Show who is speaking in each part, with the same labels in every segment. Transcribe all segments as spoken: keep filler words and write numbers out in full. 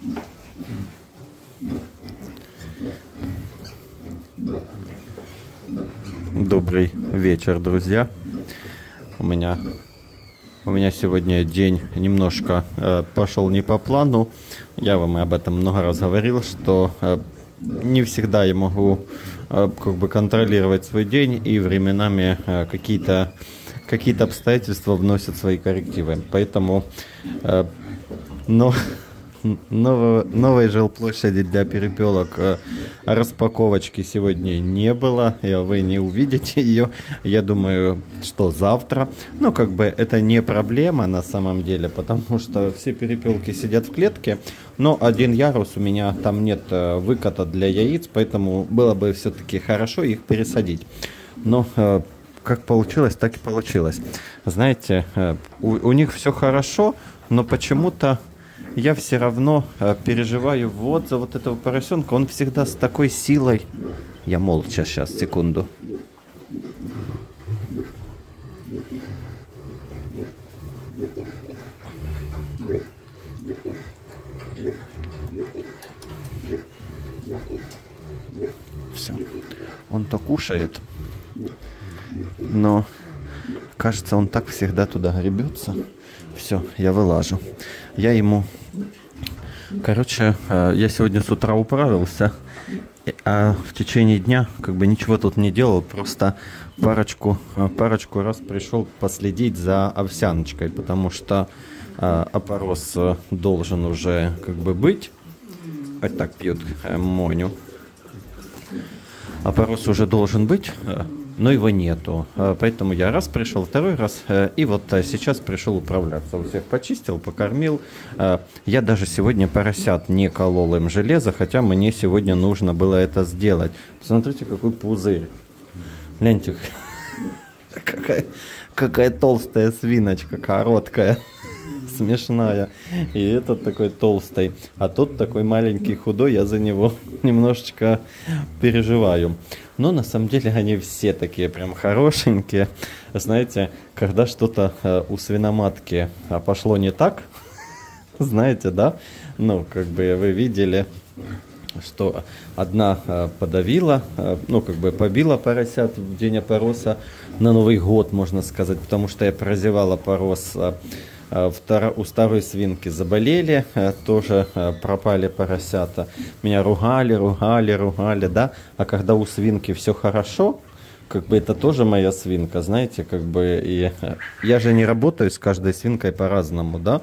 Speaker 1: Добрый вечер, друзья. У меня, у меня сегодня день немножко э, пошел не по плану. Я вам об этом много раз говорил, что э, не всегда я могу э, как бы контролировать свой день, и временами э, какие-то какие-то обстоятельства вносят свои коррективы. Поэтому э, но Нового, новой жилплощади для перепелок э, распаковочки сегодня не было, и вы не увидите ее, я думаю, что завтра. Ну, как бы это не проблема на самом деле, потому что все перепелки сидят в клетке, но один ярус у меня, там нет э, выката для яиц, поэтому было бы все-таки хорошо их пересадить. Но э, как получилось, так и получилось. Знаете, э, у, у них все хорошо, но почему-то я все равно э, переживаю вот за вот этого поросенка. Он всегда с такой силой. Я молча сейчас, секунду. Все. Он то кушает, но кажется, он так всегда туда гребется. Все, я вылажу. Я ему... Короче, я сегодня с утра управился, а в течение дня как бы ничего тут не делал, просто парочку, парочку раз пришел последить за овсяночкой, потому что а, опорос должен уже как бы быть. Вот так пьют а, Моню. Опорос уже должен быть, но его нету. Поэтому я раз пришел, второй раз, и вот сейчас пришел управляться. У всех почистил, покормил. Я даже сегодня поросят не колол им железо, хотя мне сегодня нужно было это сделать. Посмотрите, какой пузырь. Гляньте, какая, какая толстая свиночка, короткая, смешная. И этот такой толстый, а тот такой маленький, худой. Я за него немножечко переживаю. Но на самом деле они все такие прям хорошенькие. Знаете, когда что-то э, у свиноматки а, пошло не так, знаете, да? Ну, как бы вы видели, что одна э, подавила, э, ну, как бы побила поросят в день опороса на Новый год, можно сказать, потому что я прозевал опорос. Э, У старой свинки заболели, тоже пропали поросята. Меня ругали, ругали, ругали, да. А когда у свинки все хорошо, как бы это тоже моя свинка, знаете, как бы и я же не работаю с каждой свинкой по-разному, да.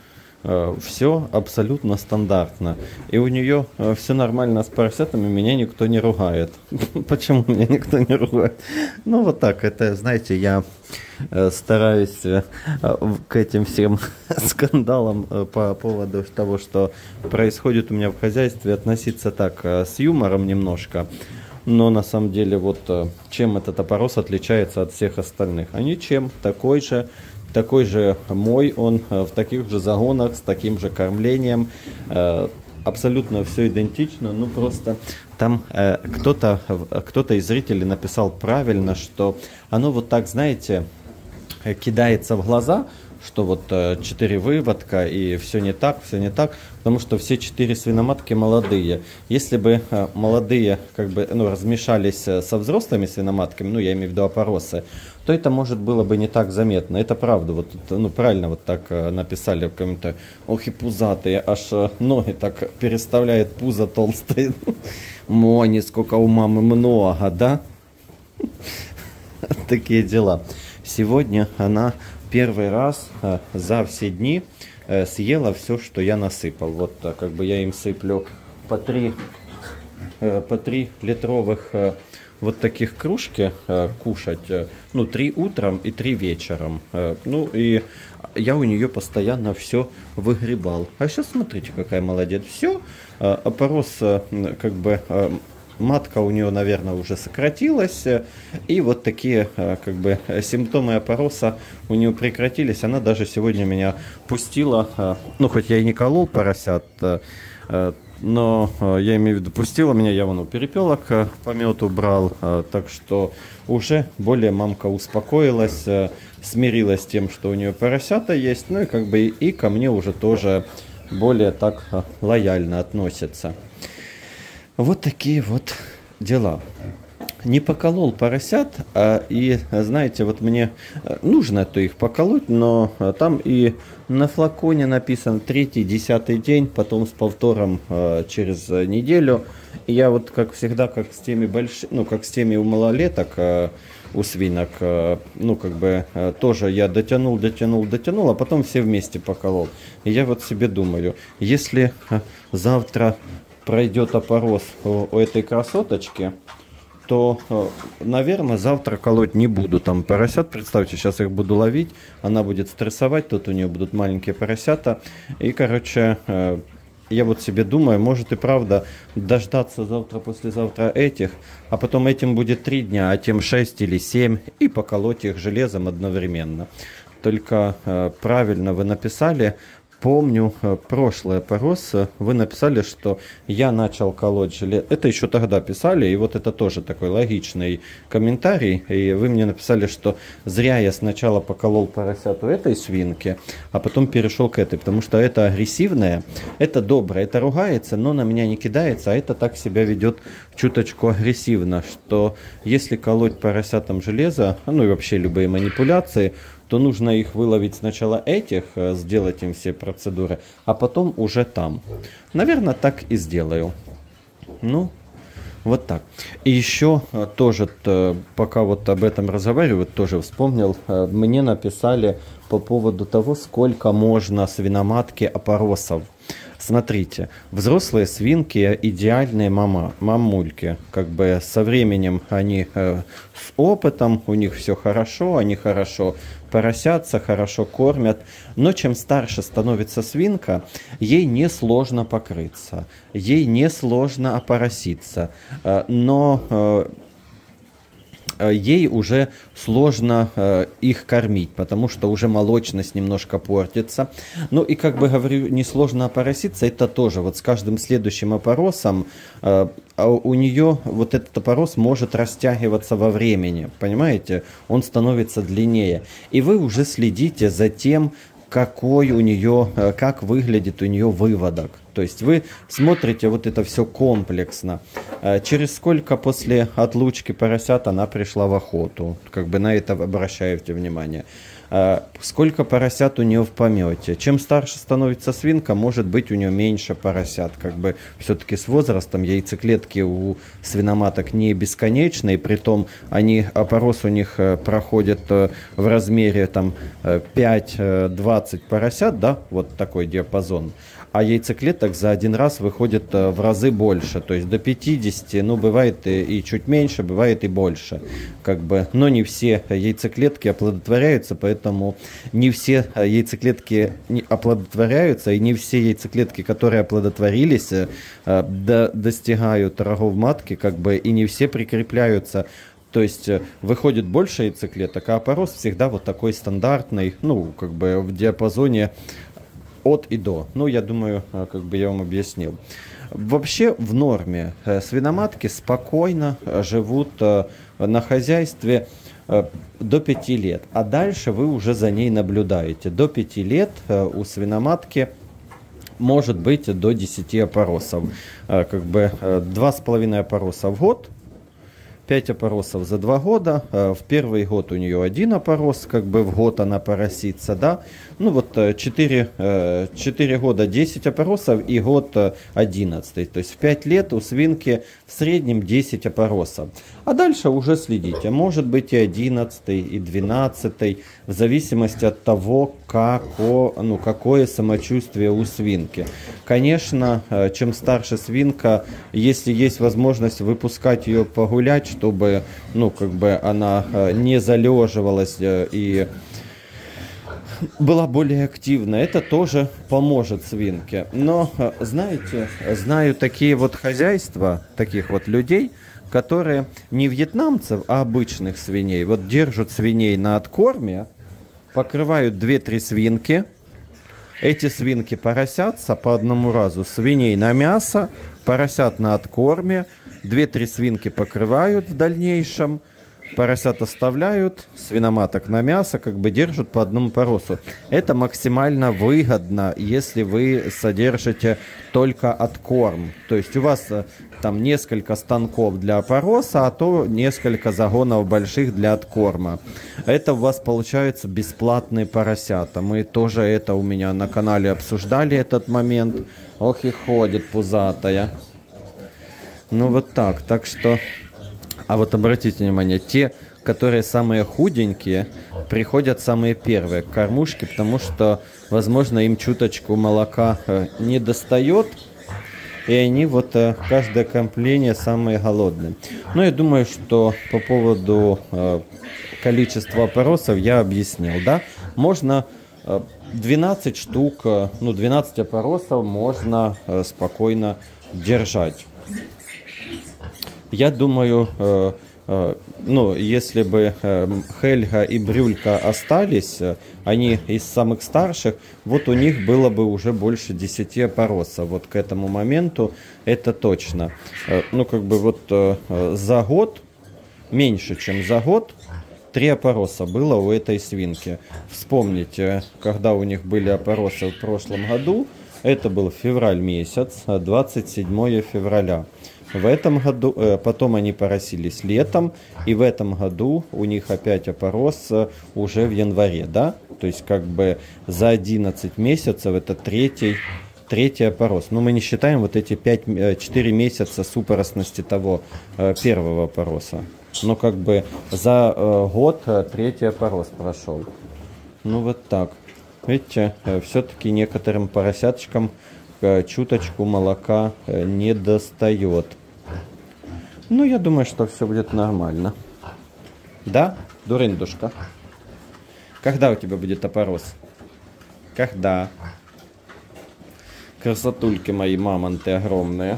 Speaker 1: Все абсолютно стандартно. И у нее все нормально с поросятами, меня никто не ругает. Почему меня никто не ругает? Ну, вот так, это, знаете, я стараюсь к этим всем скандалам по поводу того, что происходит у меня в хозяйстве, относиться так, с юмором немножко. Но на самом деле, вот чем этот опорос отличается от всех остальных? А ничем, такой же. Такой же мой, он в таких же загонах, с таким же кормлением, абсолютно все идентично, ну просто там кто-то кто-то из зрителей написал правильно, что оно вот так, знаете, кидается в глаза, что вот четыре выводка и все не так, все не так, потому что все четыре свиноматки молодые. Если бы молодые как бы ну, размешались со взрослыми свиноматками, ну я имею в виду опоросы, то это может было бы не так заметно. Это правда, вот ну правильно вот так написали в комментариях. Ох и пузатые, аж ноги так переставляет пузо толстые. Мони, сколько у мамы много, да? Такие дела. Сегодня она первый раз э, за все дни э, съела все, что я насыпал. Вот э, как бы я им сыплю по три, э, по три литровых э, вот таких кружки э, кушать. Э, ну, три утром и три вечером. Э, ну, и я у нее постоянно все выгребал. А сейчас смотрите, какая молодец. Все, э, опорос э, как бы... Э, матка у нее, наверное, уже сократилась, и вот такие как бы симптомы опороса у нее прекратились. Она даже сегодня меня пустила, ну хоть я и не колол поросят, но я имею в виду пустила меня, я вон у перепелок помет убрал, так что уже более мамка успокоилась, смирилась с тем, что у нее поросята есть, ну и как бы и ко мне уже тоже более так э, лояльно относятся. Вот такие вот дела. Не поколол поросят, а и, знаете, вот мне нужно то их поколоть, но там и на флаконе написано третий, десятый день, потом с повтором э, через неделю. И я вот, как всегда, как с теми большими, ну, как с теми у малолеток, э, у свинок, э, ну, как бы, э, тоже я дотянул, дотянул, дотянул, а потом все вместе поколол. И я вот себе думаю, если э, завтра пройдет опорос у, у этой красоточки, то, наверное, завтра колоть не буду. Там поросят, представьте, сейчас их буду ловить, она будет стрессовать, тут у нее будут маленькие поросята. И, короче, я вот себе думаю, может и правда дождаться завтра-послезавтра этих, а потом этим будет три дня, а тем шесть или семь, и поколоть их железом одновременно. Только правильно вы написали. Помню, прошлый опорос, вы написали, что я начал колоть железо. Это еще тогда писали, и вот это тоже такой логичный комментарий. И вы мне написали, что зря я сначала поколол поросят у этой свинки, а потом перешел к этой, потому что это агрессивная, это доброе, это ругается, но на меня не кидается, а это так себя ведет чуточку агрессивно, что если колоть поросятам железо, ну и вообще любые манипуляции, то нужно их выловить сначала этих, сделать им все процедуры, а потом уже там. Наверное, так и сделаю. Ну, вот так. И еще тоже, пока вот об этом разговариваю, тоже вспомнил, мне написали по поводу того, сколько можно свиноматки опоросов. Смотрите, взрослые свинки идеальные мама, мамульки. Как бы со временем они э, с опытом, у них все хорошо, они хорошо поросятся, хорошо кормят. Но чем старше становится свинка, ей несложно покрыться, ей несложно опороситься. Э, но... Э, ей уже сложно э, их кормить, потому что уже молочность немножко портится. Ну и, как бы говорю, несложно опороситься, это тоже вот с каждым следующим опоросом э, у нее вот этот опорос может растягиваться во времени, понимаете? Он становится длиннее. И вы уже следите за тем, какой у нее, как выглядит у нее выводок. То есть вы смотрите вот это все комплексно. Через сколько после отлучки поросят она пришла в охоту. Как бы на это обращаете внимание. Сколько поросят у нее в помете. Чем старше становится свинка, может быть у нее меньше поросят. Как бы все-таки с возрастом яйцеклетки у свиноматок не бесконечные. Притом они, опорос у них проходит в размере там пять-двадцать поросят, да, вот такой диапазон. А яйцеклеток за один раз выходит в разы больше, то есть до пятидесяти, ну, бывает и, и чуть меньше, бывает и больше, как бы, но не все яйцеклетки оплодотворяются, поэтому не все яйцеклетки оплодотворяются, и не все яйцеклетки, которые оплодотворились, до, достигают рогов матки, как бы, и не все прикрепляются. То есть выходит больше яйцеклеток, а опорос всегда вот такой стандартный, ну, как бы в диапазоне от и до. Ну, я думаю, как бы я вам объяснил. Вообще в норме свиноматки спокойно живут на хозяйстве до пяти лет. А дальше вы уже за ней наблюдаете. До пяти лет у свиноматки может быть до десяти опоросов. Как бы два с половиной опороса в год. пять опоросов за два года. В первый год у нее один опорос, как бы в год она поросится, да. Ну вот четыре, четыре года десять опоросов и год одиннадцать. То есть в пять лет у свинки в среднем десять опоросов. А дальше уже следите. Может быть и одиннадцатый, и двенадцатый, в зависимости от того, како, ну, какое самочувствие у свинки. Конечно, чем старше свинка, если есть возможность выпускать ее погулять, чтобы, ну, как бы она не залеживалась и была более активна, это тоже поможет свинке. Но, знаете, знаю такие вот хозяйства, таких вот людей, которые не вьетнамцев, а обычных свиней. Вот держат свиней на откорме, покрывают две-три свинки. Эти свинки поросятся по одному разу. Свиней на мясо, поросят на откорме, две-три свинки покрывают в дальнейшем. поросят оставляют, свиноматок на мясо, как бы держат по одному поросу. Это максимально выгодно, если вы содержите только откорм. То есть у вас там несколько станков для пороса, а то несколько загонов больших для откорма. Это у вас получается бесплатные поросята. Мы тоже это у меня на канале обсуждали этот момент. Ох и ходит пузатая. Ну вот так, так что... А вот обратите внимание, те, которые самые худенькие, приходят самые первые к кормушке, потому что, возможно, им чуточку молока э, не достает, и они вот э, каждое кормление самые голодные. Но я думаю, что по поводу э, количества опоросов я объяснил, да? Можно э, двенадцать штук, э, ну двенадцать опоросов можно э, спокойно держать. Я думаю, э, э, ну, если бы э, Хельга и Брюлька остались, э, они из самых старших, вот у них было бы уже больше десяти опоросов. Вот к этому моменту это точно. Э, ну, как бы вот э, за год, меньше чем за год, три опороса было у этой свинки. Вспомните, когда у них были опоросы в прошлом году, это был февраль месяц, двадцать седьмое февраля. В этом году, э, потом они поросились летом, и в этом году у них опять опорос э, уже в январе, да? То есть как бы за одиннадцать месяцев это третий, третий опорос. Но мы не считаем вот эти пять-четыре месяца супоросности того э, первого опороса. Но как бы за э, год э, третий опорос прошел. Ну вот так. Видите, э, все-таки некоторым поросяточкам э, чуточку молока э, не достает. Ну, я думаю, что все будет нормально. Да, дурындушка? Когда у тебя будет опорос? Когда? Красотульки мои, мамонты огромные.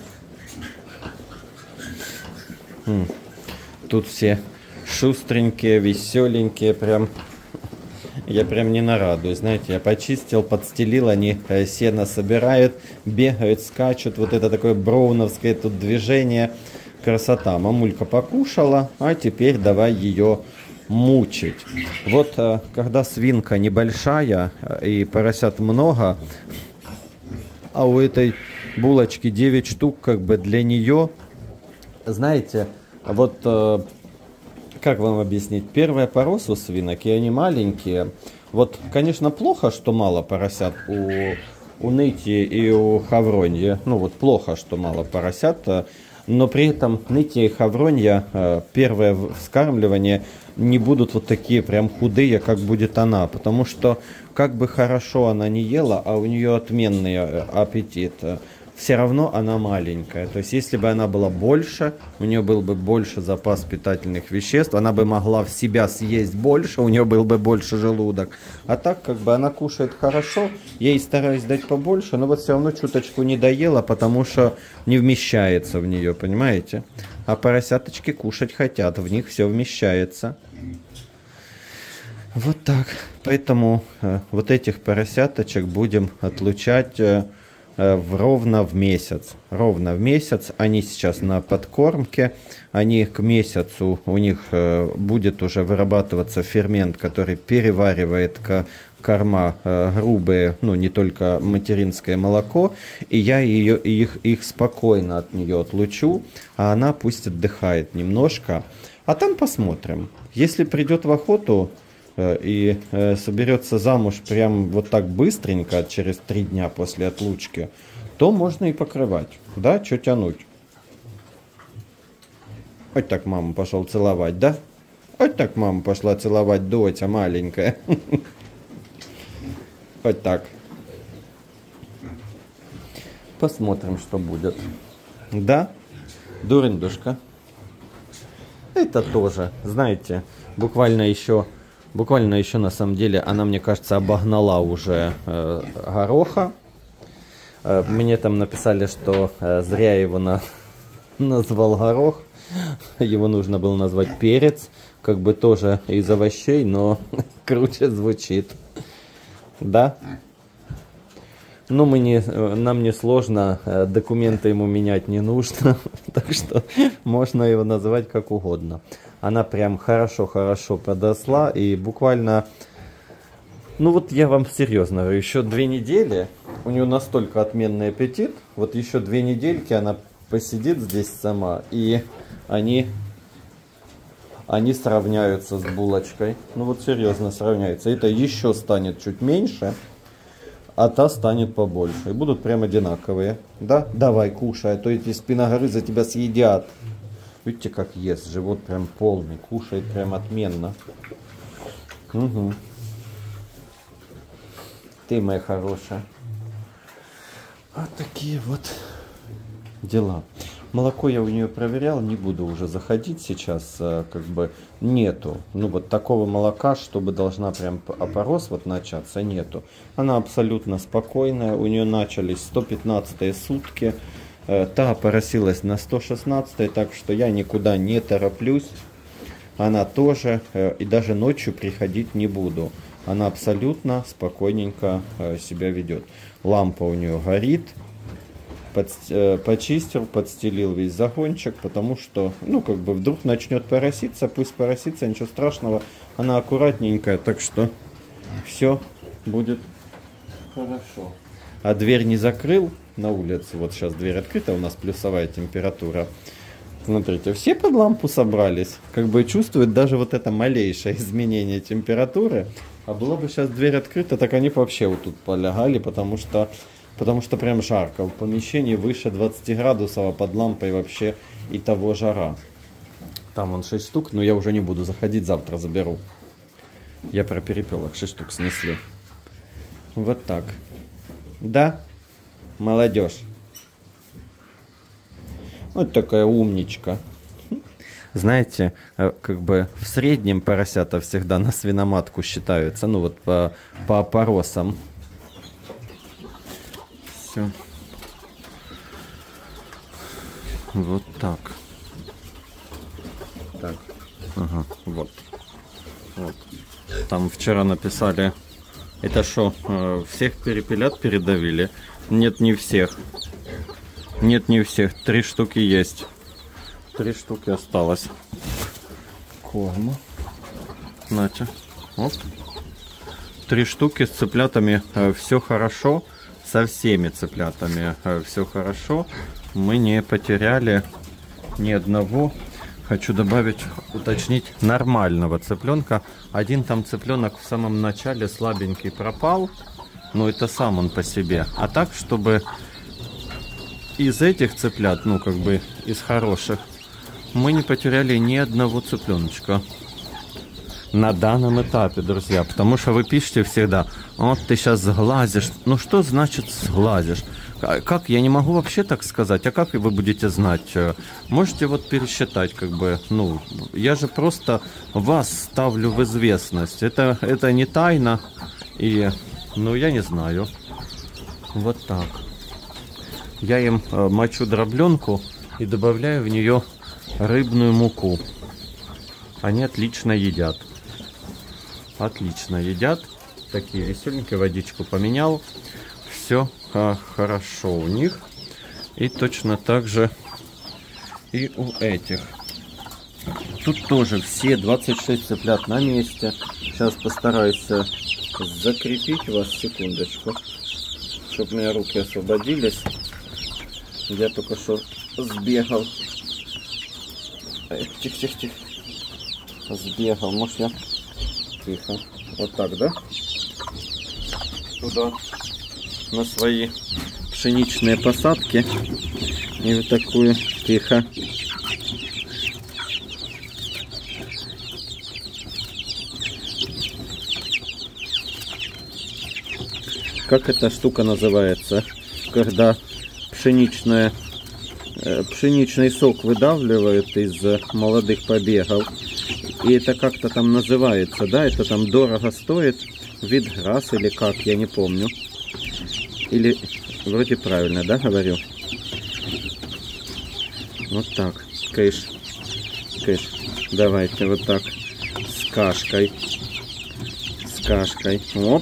Speaker 1: М. Тут все шустренькие, веселенькие, прям... Я прям не нарадуюсь, знаете, я почистил, подстелил, они э, сено собирают, бегают, скачут, вот это такое броуновское тут движение, красота. Мамулька покушала, а теперь давай ее мучить. Вот э, когда свинка небольшая и поросят много, а у этой булочки девять штук, как бы для нее, знаете, вот... Э, Как вам объяснить? Первые порос у свинок, и они маленькие. Вот, конечно, плохо, что мало поросят у, у Нити и у Хавроньи. Ну вот плохо, что мало поросят. Но при этом Нити и Хавронья, первое вскармливание, не будут вот такие прям худые, как будет она. Потому что, как бы хорошо она не ела, а у нее отменный аппетит. Все равно она маленькая. То есть, если бы она была больше, у нее был бы больше запас питательных веществ, она бы могла в себя съесть больше, у нее был бы больше желудок. А так, как бы она кушает хорошо, я ей стараюсь дать побольше, но вот все равно чуточку не доела, потому что не вмещается в нее, понимаете? А поросяточки кушать хотят, в них все вмещается. Вот так. Поэтому э, вот этих поросяточек будем отлучать... Э, В ровно в месяц. Ровно в месяц. Они сейчас на подкормке. Они к месяцу, у них э, будет уже вырабатываться фермент, который переваривает к, корма э, грубые, ну не только материнское молоко. И я ее, их, их спокойно от нее отлучу, а она пусть отдыхает немножко. А там посмотрим. Если придет в охоту и э, соберется замуж прям вот так быстренько, через три дня после отлучки, то можно и покрывать. Да, что тянуть? Вот так маму пошел целовать, да? Вот так маму пошла целовать, доча маленькая. Вот так. Посмотрим, что будет. Да, дурындушка. Это тоже, знаете, буквально еще... Буквально еще на самом деле она, мне кажется, обогнала уже э, гороха. Э, мне там написали, что э, зря его на... назвал горох. Его нужно было назвать перец. Как бы тоже из овощей, но круче звучит. Да? Ну, мы не, нам не сложно, документы ему менять не нужно. Так что можно его называть как угодно. Она прям хорошо-хорошо подосла. И буквально... Ну вот я вам серьезно говорю, еще две недели, у нее настолько отменный аппетит, вот еще две недельки она посидит здесь сама, и они, они сравняются с булочкой. Ну вот серьезно сравняются. Это еще станет чуть меньше, а та станет побольше. И будут прям одинаковые. Да? Давай, кушай, а то эти спиногорызы тебя съедят. Видите, как ест, живот прям полный, кушает прям отменно. Угу. Ты, моя хорошая. Вот такие вот дела. Молоко я у нее проверял, не буду уже заходить сейчас, как бы нету. Ну вот такого молока, чтобы должна прям опорос вот начаться, нету. Она абсолютно спокойная, у нее начались сто пятнадцатые сутки. Та опоросилась на сто шестнадцатые, так что я никуда не тороплюсь. Она тоже, и даже ночью приходить не буду. Она абсолютно спокойненько себя ведет. Лампа у нее горит. Под, э, почистил, подстелил весь загончик, потому что, ну, как бы вдруг начнет пороситься, пусть поросится, ничего страшного. Она аккуратненькая, так что все будет хорошо. А дверь не закрыл на улице. Вот сейчас дверь открыта, у нас плюсовая температура. Смотрите, все под лампу собрались. Как бы чувствуют даже вот это малейшее изменение температуры. А была бы сейчас дверь открыта, так они бы вообще вот тут полягали, потому что, потому что прям жарко. В помещении выше двадцати градусов, а под лампой вообще и того жара. Там вон шесть штук, но я уже не буду заходить, завтра заберу. Я про перепелок шесть штук снесли. Вот так. Да, молодежь. Вот такая умничка. Знаете, как бы в среднем поросята всегда на свиноматку считаются. Ну вот по, по опоросам. Все. Вот так. Так. Ага, вот. Вот. Там вчера написали, это что, всех перепелят передавили? Нет, не всех. Нет, не всех. Три штуки есть. Три штуки осталось. Корма. Нате. Оп. Три штуки с цыплятами. Э, все хорошо. Со всеми цыплятами э, все хорошо. Мы не потеряли ни одного. Хочу добавить, уточнить, нормального цыпленка. Один там цыпленок в самом начале слабенький пропал. Но это сам он по себе. А так, чтобы из этих цыплят, ну как бы из хороших, мы не потеряли ни одного цыпленочка на данном этапе, друзья. Потому что вы пишете всегда, вот ты сейчас сглазишь. Ну что значит сглазишь? Как? Я не могу вообще так сказать. А как вы будете знать? Можете вот пересчитать, как бы, ну, я же просто вас ставлю в известность. Это, это не тайна. И, ну, я не знаю. Вот так. Я им э, мочу дробленку и добавляю в нее рыбную муку. Они отлично едят. Отлично едят. Такие веселенькие, водичку поменял. Все а, хорошо у них. И точно так же и у этих. Тут тоже все двадцать шесть цыплят на месте. Сейчас постараюсь закрепить вас, секундочку, чтобы у меня руки освободились. Я только что сбегал. Тихо-тихо-тихо. Сбегал. Может я... Тихо. Вот так, да? Туда. На свои пшеничные посадки. И вот такую. Тихо. Как эта штука называется? Когда пшеничная, э, пшеничный сок выдавливают из молодых побегов. И это как-то там называется, да? Это там дорого стоит. Витграсс или как, я не помню. Или вроде правильно, да, говорю? Вот так. Кыш. Кыш. Давайте вот так. С кашкой. С кашкой. Оп.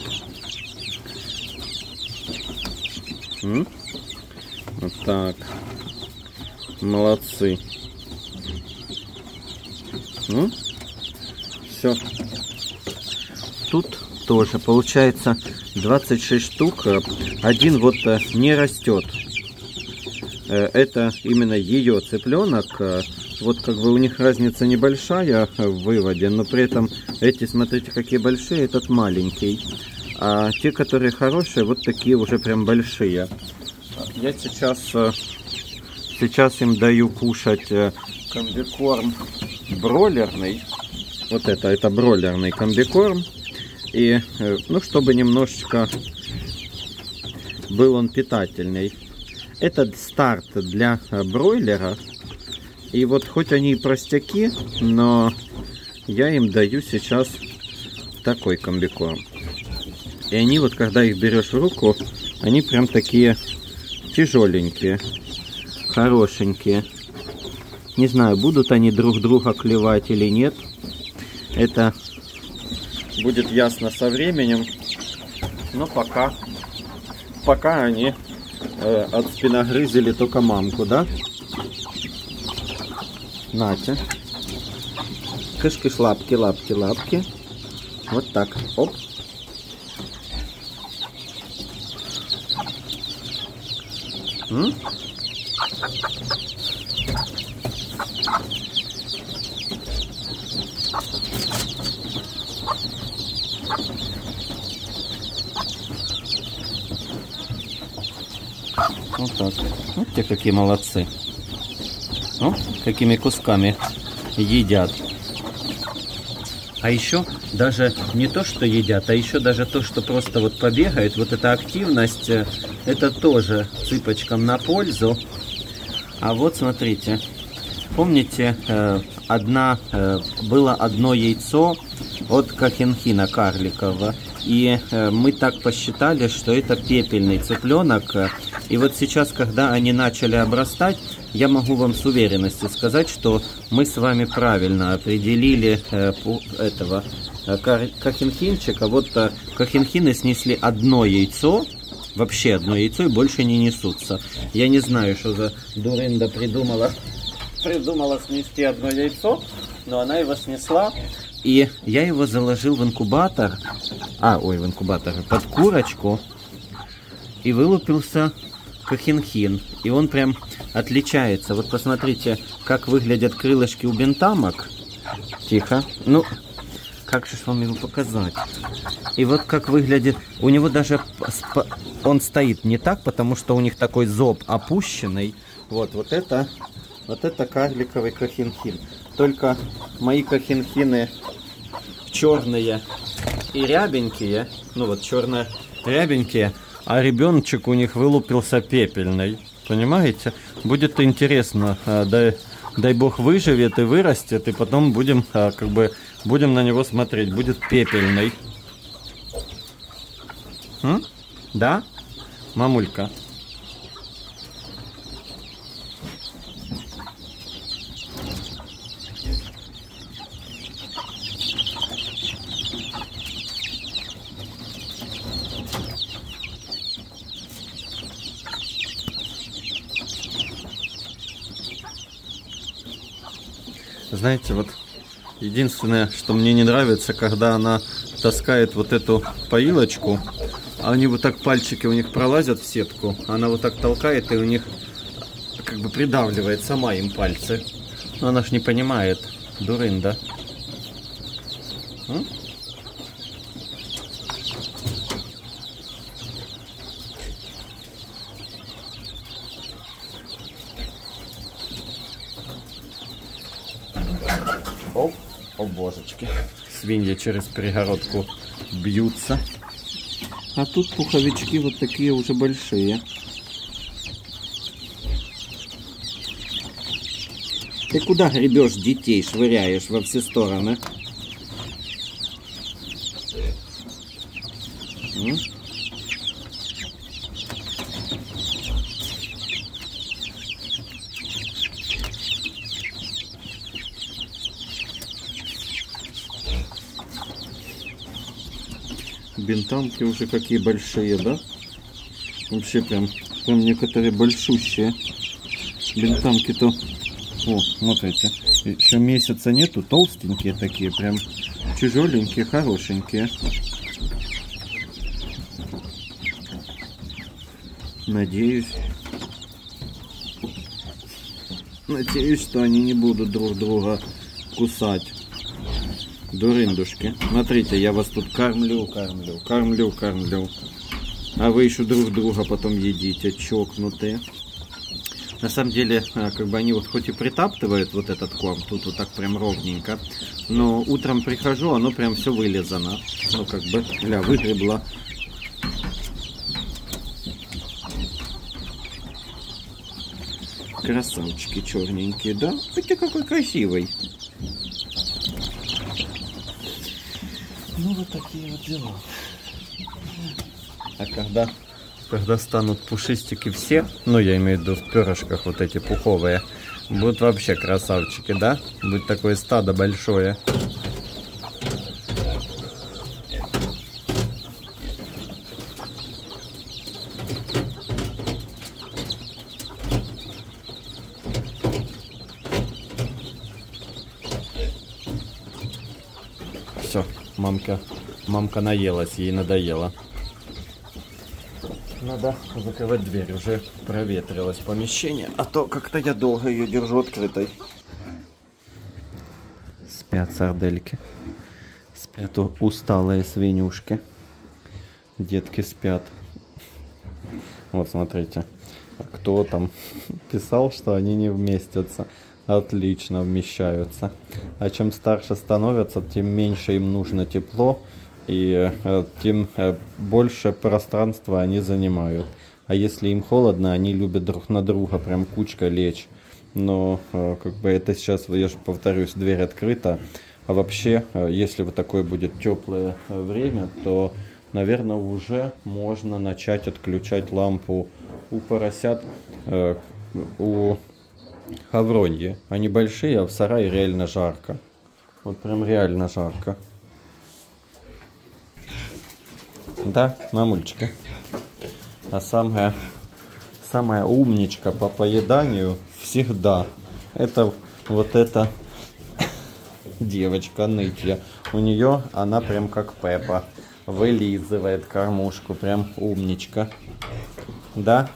Speaker 1: М? Вот так. Молодцы. Ну, все. Тут тоже получается двадцать шесть штук. Один вот не растет. Это именно ее цыпленок. Вот как бы у них разница небольшая в выводе, но при этом эти, смотрите, какие большие, этот маленький. А те, которые хорошие, вот такие уже прям большие. Я сейчас, сейчас им даю кушать комбикорм бройлерный. Вот это, это бройлерный комбикорм. И, ну, чтобы немножечко был он питательный. Это старт для бройлера. И вот хоть они и простяки, но я им даю сейчас такой комбикорм. И они вот, когда их берешь в руку, они прям такие тяжеленькие, хорошенькие. Не знаю, будут они друг друга клевать или нет. Это будет ясно со временем. Но пока, пока они э, от спиногрызили только мамку, да? Нате. Кыш-кыш, лапки, лапки, лапки. Вот так. Оп. М? Вот так. Вот те какие молодцы. Ну, какими кусками едят. А еще даже не то, что едят, а еще даже то, что просто вот побегает, вот эта активность, это тоже цыпочкам на пользу. А вот смотрите, помните, одна, было одно яйцо от кохенхина карликового. И мы так посчитали, что это пепельный цыпленок. И вот сейчас, когда они начали обрастать, я могу вам с уверенностью сказать, что мы с вами правильно определили э, этого э, кохенхинчика. Вот э, кохенхины снесли одно яйцо, вообще одно яйцо, и больше не несутся. Я не знаю, что за дурында придумала, придумала снести одно яйцо, но она его снесла. И я его заложил в инкубатор, а, ой, в инкубатор, под курочку, и вылупился кохенхин. И он прям отличается. Вот посмотрите, как выглядят крылышки у бентамок. Тихо. Ну, как же вам его показать? И вот как выглядит, у него даже, он стоит не так, потому что у них такой зоб опущенный. Вот, вот это, вот это карликовый кохенхин. Только мои кохенхины черные и рябенькие, ну вот черные рябенькие, а ребеночек у них вылупился пепельный. Понимаете? Будет интересно, дай, дай бог выживет и вырастет, и потом будем, как бы, будем на него смотреть. Будет пепельный. М? Да? Мамулька? Знаете, вот единственное, что мне не нравится, когда она таскает вот эту поилочку, а они вот так, пальчики у них пролазят в сетку, она вот так толкает, и у них как бы придавливает сама им пальцы. Но она ж не понимает, дурында. М? О, о божечки. Свиньи через перегородку бьются. А тут пуховички вот такие уже большие. Ты куда гребешь детей, швыряешь во все стороны? М? Бентамки уже какие большие, да? Вообще прям, прям некоторые большущие. Бентамки-то О, смотрите, еще месяца нету, толстенькие такие, прям тяжеленькие, хорошенькие. Надеюсь, надеюсь, что они не будут друг друга кусать. Дурындушки. Смотрите, я вас тут кормлю, кормлю, кормлю, кормлю. А вы еще друг друга потом едите, чокнутые. На самом деле, как бы они вот хоть и притаптывают вот этот корм, тут вот так прям ровненько, но утром прихожу, оно прям все вылезано. Ну, как бы, гля, выгребло. Красавчики черненькие, да? Хотя какой красивый. Ну, вот такие вот дела. А когда, когда станут пушистики все, ну, я имею в виду в перышках вот эти пуховые, будут вообще красавчики, да? Будет такое стадо большое. Все, мамка, мамка наелась, ей надоело. Надо закрывать дверь, уже проветрилось помещение, а то как-то я долго ее держу открытой. Спят сардельки, спят усталые свинюшки, детки спят. Вот смотрите, кто там писал, что они не вместятся. Отлично вмещаются. А чем старше становятся, тем меньше им нужно тепло. И э, тем э, больше пространства они занимают. А если им холодно, они любят друг на друга прям кучкой лечь. Но э, как бы это сейчас, я же повторюсь, дверь открыта. А вообще, э, если вот такое будет теплое э, время, то, наверное, уже можно начать отключать лампу у поросят, э, у хавроньи. Они большие, а в сарае реально жарко. Вот прям реально жарко. Да, мамульчика. А самая, самая умничка по поеданию всегда это вот эта девочка нытья. У нее она прям как Пеппа. Вылизывает кормушку. Прям умничка. Да?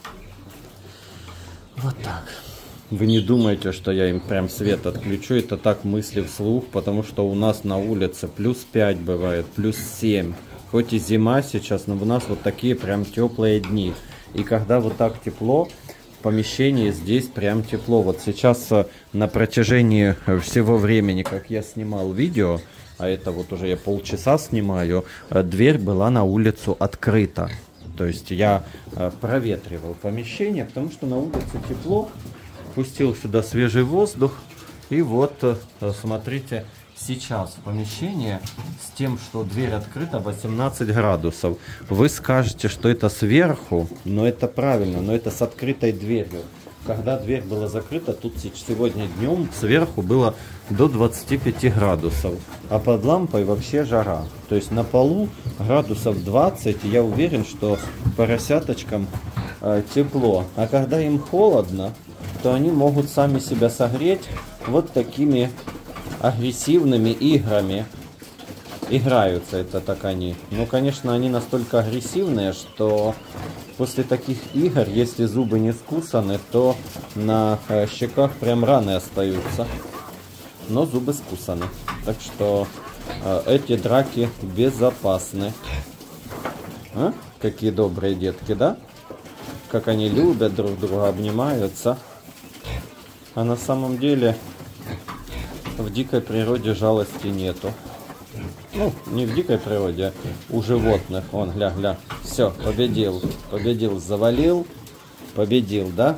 Speaker 1: Вот так. Вы не думаете, что я им прям свет отключу. Это так мысли вслух, потому что у нас на улице плюс пять бывает, плюс семь. Хоть и зима сейчас, но у нас вот такие прям теплые дни. И когда вот так тепло, в помещении здесь прям тепло. Вот сейчас на протяжении всего времени, как я снимал видео, а это вот уже я полчаса снимаю, дверь была на улицу открыта. То есть я проветривал помещение, потому что на улице тепло. Пустил сюда свежий воздух. И вот, смотрите, сейчас помещение с тем, что дверь открыта, восемнадцать градусов. Вы скажете, что это сверху, но это правильно, но это с открытой дверью. Когда дверь была закрыта, тут сегодня днем сверху было до двадцати пяти градусов. А под лампой вообще жара. То есть на полу градусов двадцать. И я уверен, что поросяточкам э, тепло. А когда им холодно, то они могут сами себя согреть вот такими агрессивными играми. Играются это так они. Ну, конечно, они настолько агрессивные, что после таких игр, если зубы не скусаны, то на э, щеках прям раны остаются. Но зубы скусаны. Так что э, эти драки безопасны. А? Какие добрые детки, да? Как они любят друг друга, обнимаются. А на самом деле в дикой природе жалости нету. Ну, не в дикой природе, а у животных. Вон, гля, гля. Все, победил. Победил, завалил. Победил, да?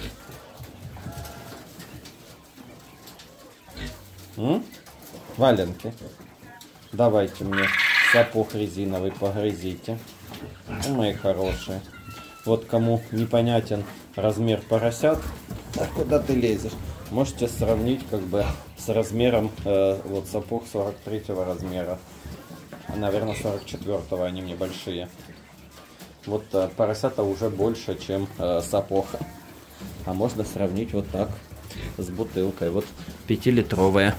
Speaker 1: М? Валенки. Давайте мне сапог резиновый погрызите. Ну, мои хорошие. Вот кому непонятен размер поросят, а куда ты лезешь? Можете сравнить как бы с размером, э, вот сапог сорок третьего размера. Наверное, сорок четвёртого, они мне большие. Вот э, поросята уже больше, чем э, сапог. А можно сравнить вот так. с бутылкой. Вот пятилитровая.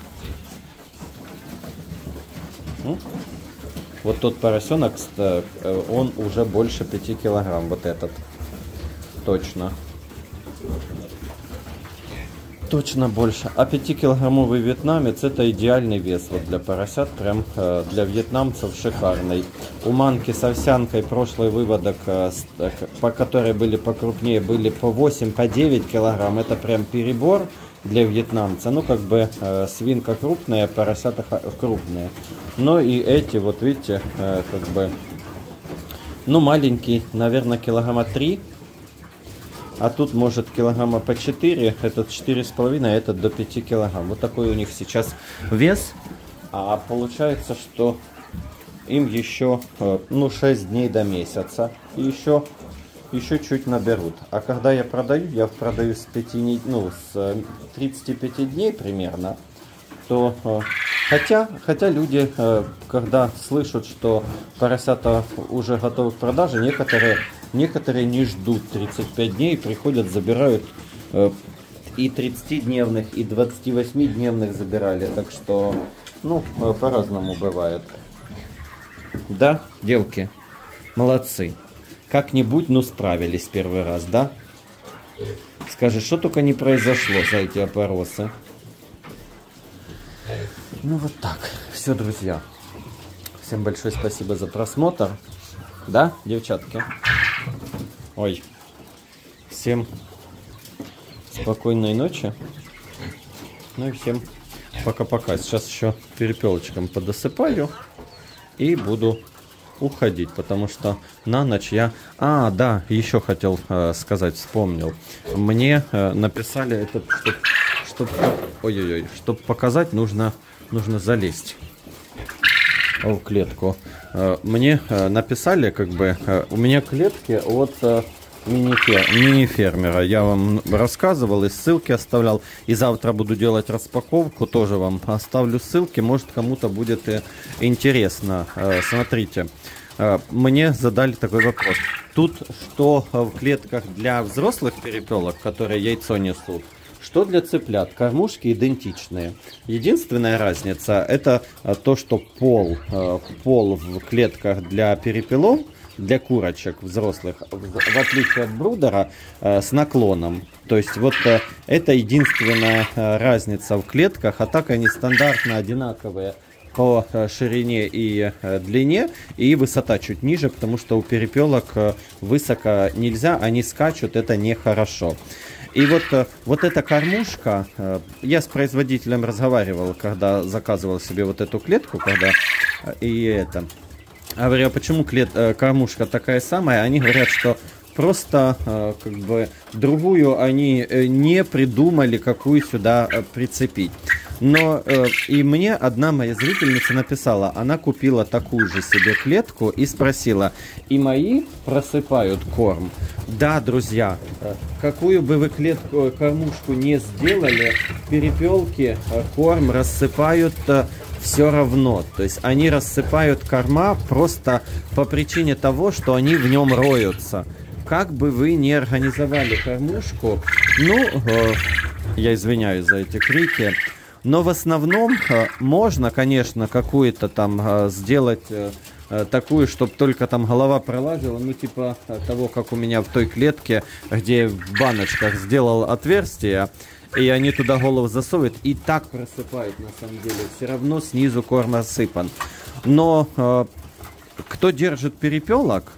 Speaker 1: Вот тот поросенок, он уже больше пяти килограмм, вот этот. Точно. Точно больше. А пятикилограммовый вьетнамец — это идеальный вес вот для поросят, прям э, для вьетнамцев шикарный. У манки с овсянкой прошлый выводок, э, э, по которые были покрупнее, были по восемь, по девять килограмм. Это прям перебор для вьетнамца. Ну, как бы э, свинка крупная, поросята крупные. Но и эти, вот видите, э, как бы, ну, маленький, наверное, килограмма три. А тут может килограмма по четыре, этот четыре с половиной, а этот до пяти килограмм. Вот такой у них сейчас вес. А получается, что им еще ну, шесть дней до месяца. И еще, еще чуть наберут. А когда я продаю, я продаю с, пяти, ну, с тридцати пяти дней примерно. То, хотя, хотя люди, когда слышат, что поросята уже готовы к продаже, некоторые... Некоторые не ждут тридцать пять дней, приходят, забирают, э, и тридцатидневных, и двадцативосьмидневных забирали. Так что, ну, э, по-разному бывает. Да, девки, молодцы. Как-нибудь, ну, справились первый раз, да? Скажи, что только не произошло за эти опоросы. Ну, вот так. Все, друзья. Всем большое спасибо за просмотр. Да, девчатки? Ой. Всем спокойной ночи. Ну и всем пока-пока. Сейчас еще перепелочком подосыпаю. И буду уходить, потому что на ночь я... А, да, еще хотел э, сказать, вспомнил. Мне э, написали этот... Чтоб... Ой-ой-ой. Чтобы показать, нужно, нужно залезть в клетку. Мне написали, как бы, у меня клетки от мини-фермера. Я вам рассказывал и ссылки оставлял. И завтра буду делать распаковку, тоже вам оставлю ссылки. Может, кому-то будет интересно. Смотрите, мне задали такой вопрос. Тут что в клетках для взрослых перепелок, которые яйцо несут, что для цыплят? Кормушки идентичные. Единственная разница — это то, что пол, пол в клетках для перепелов, для курочек взрослых, в отличие от брудера, с наклоном. То есть вот это единственная разница в клетках, а так они стандартно одинаковые по ширине и длине, и высота чуть ниже, потому что у перепелок высоко нельзя, они скачут, это нехорошо. И вот, вот эта кормушка, я с производителем разговаривал, когда заказывал себе вот эту клетку, когда и это. Говорю, а почему клет, кормушка такая самая? Они говорят, что просто как бы другую они не придумали, какую сюда прицепить. Но э, и мне одна моя зрительница написала, она купила такую же себе клетку и спросила, и мои просыпают корм? Да, друзья, э, какую бы вы клетку, кормушку не сделали, перепелки э, корм рассыпают э, все равно. То есть они рассыпают корма просто по причине того, что они в нем роются. Как бы вы ни организовали кормушку, ну, э, я извиняюсь за эти крики, но в основном э, можно, конечно, какую-то там э, сделать э, э, такую, чтобы только там голова пролазила, ну типа э, того, как у меня в той клетке, где в баночках сделал отверстие, и они туда голову засовывают, и так просыпают на самом деле. Все равно снизу корм рассыпан. Но э, кто держит перепелок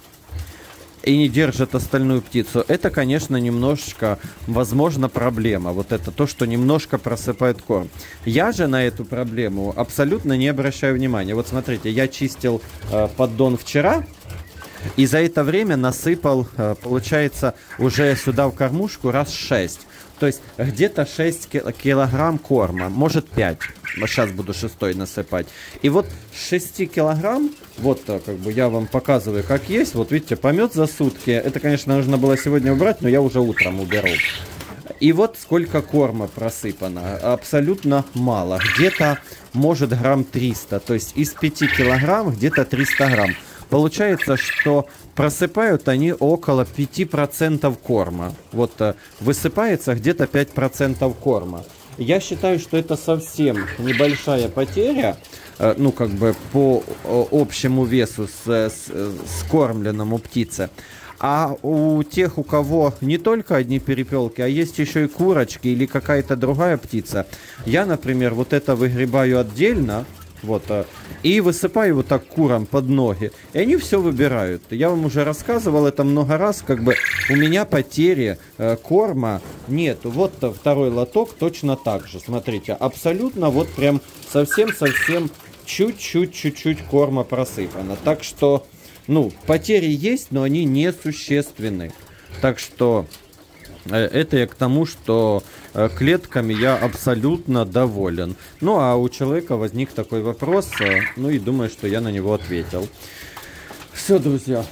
Speaker 1: и не держит остальную птицу, это, конечно, немножечко, возможно, проблема. Вот это то, что немножко просыпает корм. Я же на эту проблему абсолютно не обращаю внимания. Вот смотрите, я чистил э, поддон вчера, и за это время насыпал, э, получается, уже сюда в кормушку раз шесть. То есть где-то шесть килограмм корма, может пять. Сейчас буду шестой насыпать. И вот с шести килограмм, вот как бы я вам показываю, как есть. Вот видите, помет за сутки. Это, конечно, нужно было сегодня убрать, но я уже утром уберу. И вот сколько корма просыпано. Абсолютно мало. Где-то, может, грамм триста. То есть из пяти килограмм где-то триста грамм. получается, что просыпают они около пяти процентов корма. Вот э, высыпается где-то пять процентов корма. Я считаю, что это совсем небольшая потеря, э, ну, как бы по э, общему весу с, с, скормленному птице. А у тех, у кого не только одни перепелки, а есть еще и курочки или какая-то другая птица, я, например, вот это выгребаю отдельно, вот, и высыпаю вот так курам под ноги, и они все выбирают. Я вам уже рассказывал это много раз, как бы у меня потери э, корма нет. Вот второй лоток точно так же, смотрите, абсолютно вот прям совсем-совсем чуть-чуть, чуть-чуть корма просыпано. Так что, ну, потери есть, но они несущественны. Так что э, это я к тому, что э, клетками я абсолютно доволен. Ну, а у человека возник такой вопрос, э, ну и думаю, что я на него ответил. Все, друзья.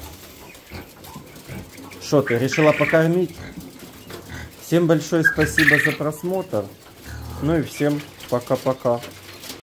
Speaker 1: Что, ты решила покормить? Всем большое спасибо за просмотр. Ну и всем пока-пока.